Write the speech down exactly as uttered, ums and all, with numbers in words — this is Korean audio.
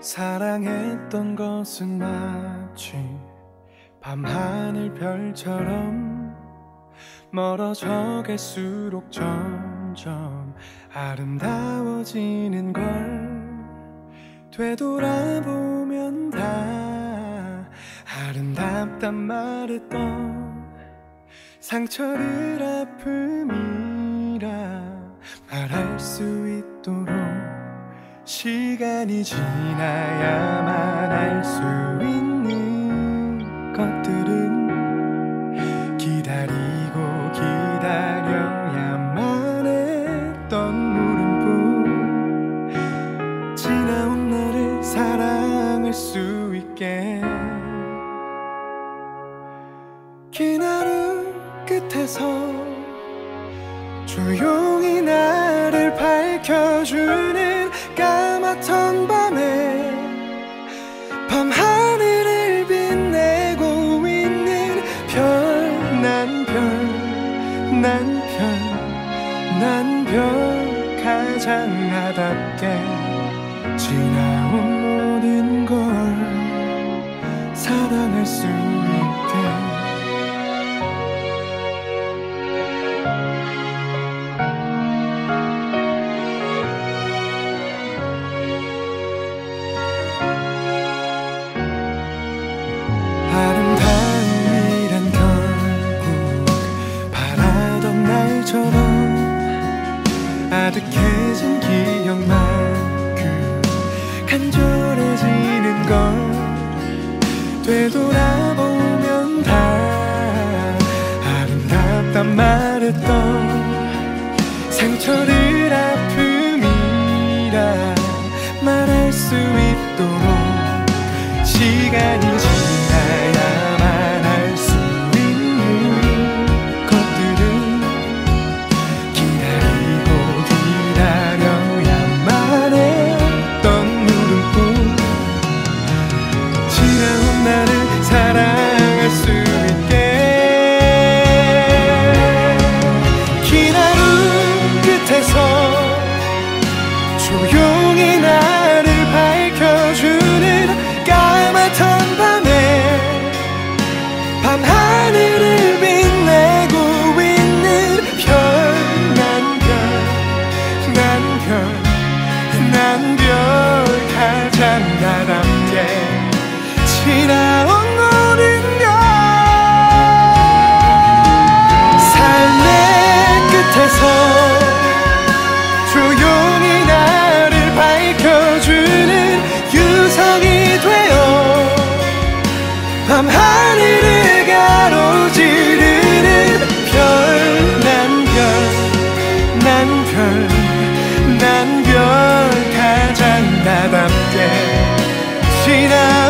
사랑했던 것은 마치 밤하늘 별처럼 멀어져 갈수록 점점 아름다워지는 걸 되돌아보면 다 아름답단 말했던 상처를 아픔이라 말할 수 있도록 시간이 지나야만 알 수 있는 것들은 기다리고 기다려야만 했던 물음뿐 지나온 나를 사랑할 수 있게 긴 하루 끝에서 조용히 나를 밝혀주는 까맣던 밤에 밤하늘을 빛내고 있는 별 난 별 난 별 난 별 가장 나답게 지나온 모든 걸 사랑할 수 있게 아름다움이란 결국 바라던 날처럼 아득해진 기억만큼 간절해지는 걸 되돌아보면 다 아름답단 말했던 상처를 아픔이라 말할 수 있도록 시간이 지나야만 알 수 있는 것들은 기다리고 기다려야만 했던 물음뿐 지나온 나를 사랑할 수 있게 긴 하루 끝에서 조용히 나를 밝혀주는 까맣던 밤에 밤하늘을 빛내고 있는 별 난 별 난 별 난 별 가장 나답게 지나온 모든 걸 삶의 끝에서 조용히 나를 밝혀주는 유성이 되어 밤하늘을 가로지르는 별 난 별 난 별 난 별 가장 나답게 지나